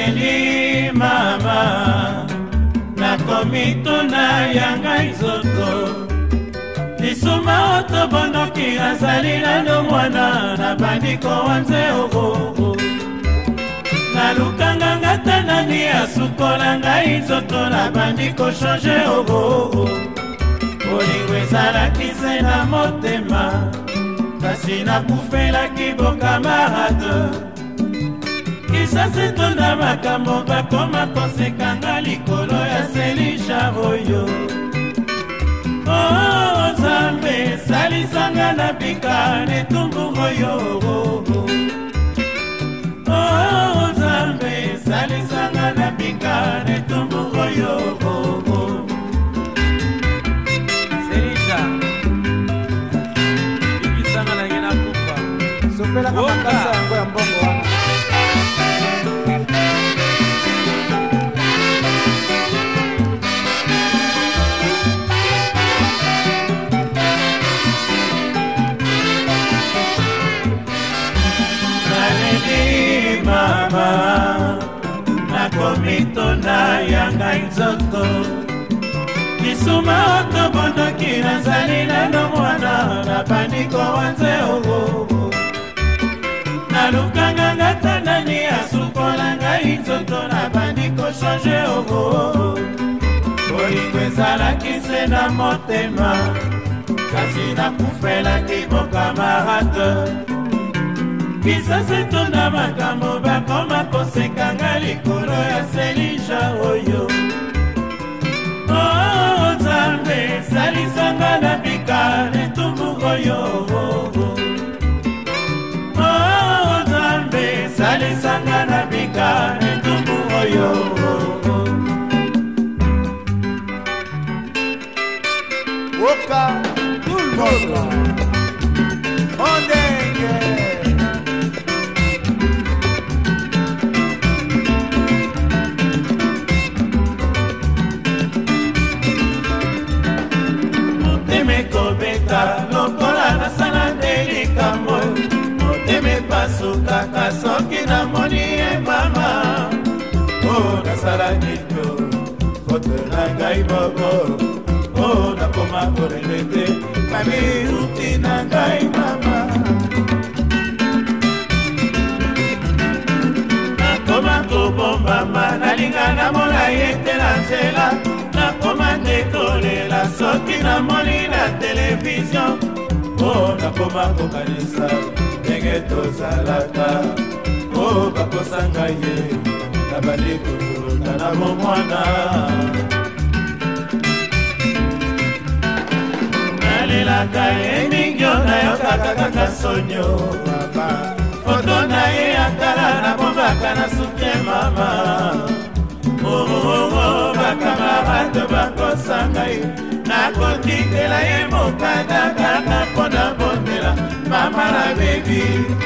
naleli mama nakomi tuna yanga nzoto lisuma otobondoki nazali nano mwana nabandi kowanze ogogo nalukanga ngata nani asukola ngai nzoto nabandi kochange ogogo bolingo ezalaki se na motema kasi nakufelaki bokamarade kisasi tonda makambo bakoma kosekanga likolo ya selisha oyo oh Nzambe salisanga na bika netumbu oyo oh Nzambe salisanga na bika netumbu oyo selisha bikisanga na ngena kufa sopela kama kasa yango ya mbongo wana nakomitona yanga nzoto lisuma otobondoki nazali nano mwana nabandi kowanze ogogo nalukanga ngata nani asukola ngai nzoto nabandi kochange ogogo bolingo ezalaki se na motema kasi nakufelaki bokamarade kisasi tuna makambo bakoma kosekanga likolo ya selisha oyo oh Nzambe salisanga na bika netumbu oyo oh Nzambe salisanga na bika netumbu oyo Woka Tulmoka Ondenge lokola nasala ndelikambo moteme pasukaka soki namoni ye mama o nasala nito foto na ngai moko o nakoma koregrete mamiruti na ngai mama nakoma kobombama nalinga namona ye te na nzela nakoma ndekolela soki namoni na televizio o nakoma kokanisa ndenge tozalaka o bakosanga ye nabandi kokulota na bomwana nalelaka ye mingio nayokaka kaka sonio foto na ye akala nabombaka na suke mama oh bakamarade bakosanga ye nakotindela ye mokanda kaka mpona bondela mama na bebi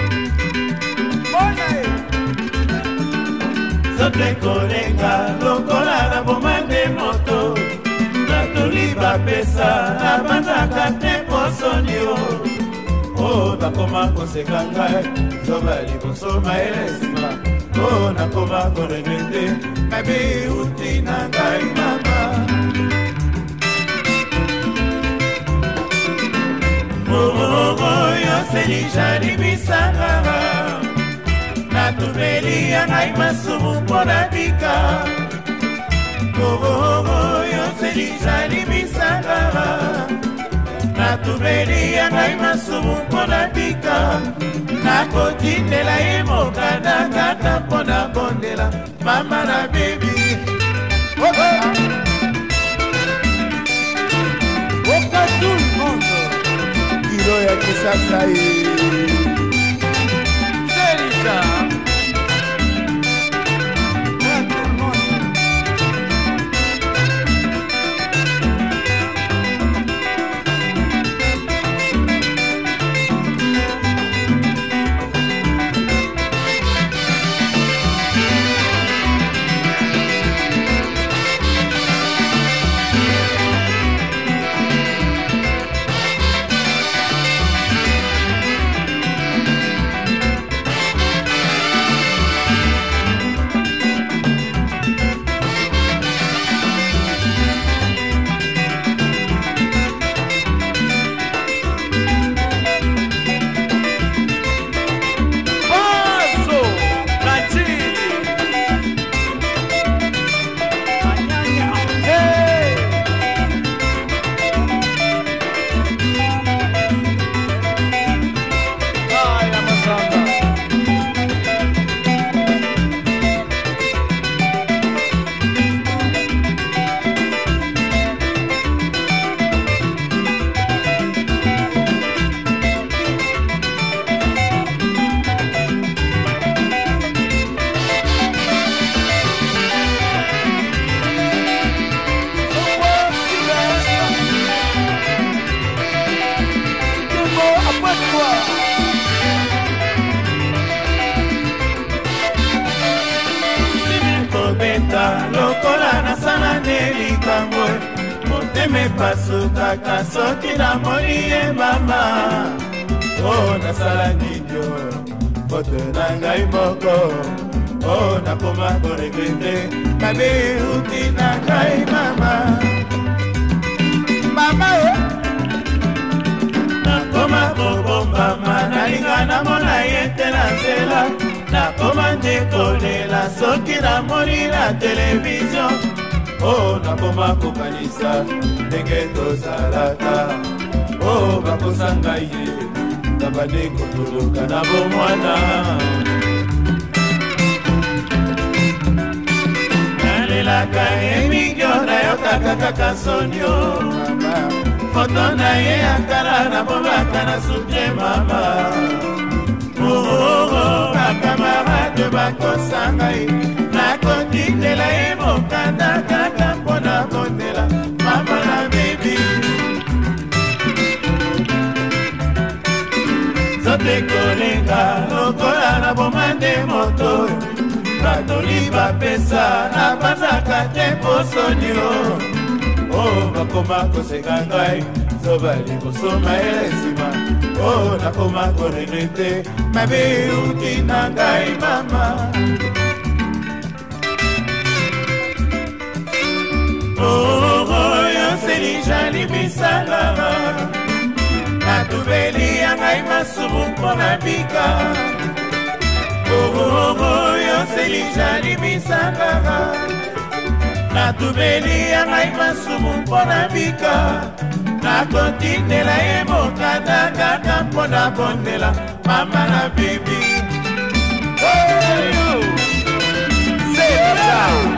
zote kolenga lokola na bomande moto natoli bapesa nabanzaka te posonio o bakoma koseka ngai zoba liboso maelesima o nakoma koregrete mabe uti na ngai mama oyo selisha libisanga natubeli ya ngai masumu mpona bika oyo selisha libisanga natubeli ya ngai masumu mpona bika nakotindela ye mokanda kaka mpona bondela mama na bebi Woka tout le monde Kilo ya kisasa selisha epasukaka soki namoni ye mama. Oh nasala nini foto na ngai moko. Oh nakoma koregrete mabe uti na ngai mama. Mama nakoma kobombama nalinga namona ye te na nzela. Nakoma ndekolela soki namoni na televizio. Oh nakoma kokanisa ndenge tozalaka. Oh bakosanga ye nabande kotoloka na bomwana. Nalelaka ye mingyo nayokaka kaka sonio. Foto na ye akala nabomaka na suke mama. Bakamarade bakosanga ye nakotindela ye mokanda kaka mpona kondela mama na bebi. Zote kolenga lokola na bomande moto. Batoli bapesa na banzaka te posonio. Oh bakoma koseka ngai zoba liboso mayele nsima. Oh nakoma koregrete mabe uti na ngai mama. Oh yo selija libisangama. Natubeli ya ngai masumu mpona bika. Oh yo selija libisangama. Natubeli ya ngai masumu mpona bika. Nakotindela ye mokanda kaka mpona bondela mama na bibi. Hey, yo. C'est ça.